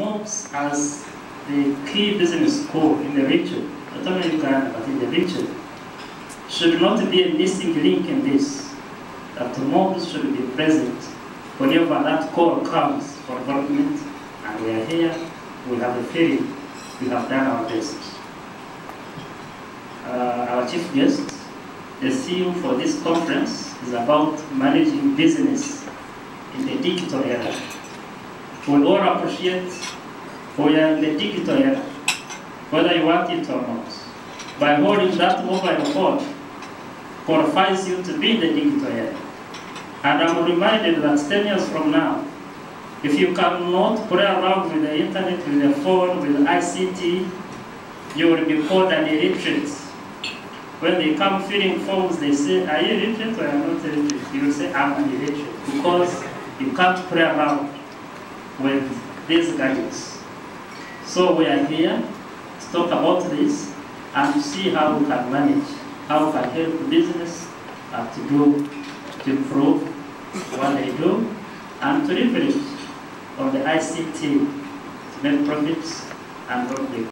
MUBS as the key business core in the region, not only in Uganda, but in the region, should not be a missing link in this, that MUBS should be present whenever that call comes for development, and we are here, we have a feeling we have done our best. Our chief guest, the theme for this conference is about managing business in the digital era. We all appreciate we are in the digital era, whether you want it or not. By holding that mobile phone qualifies you to be in the digital era. And I'm reminded that 10 years from now, if you cannot play around with the internet, with the phone, with the ICT, you will be called an illiterate. When they come filling forms, they say, are you illiterate or are you not illiterate? You will say, I'm an illiterate, because you can't play around with these gadgets. So we are here to talk about this and to see how we can manage, how we can help business to improve what they do and to leverage on the ICT to make profits and grow big.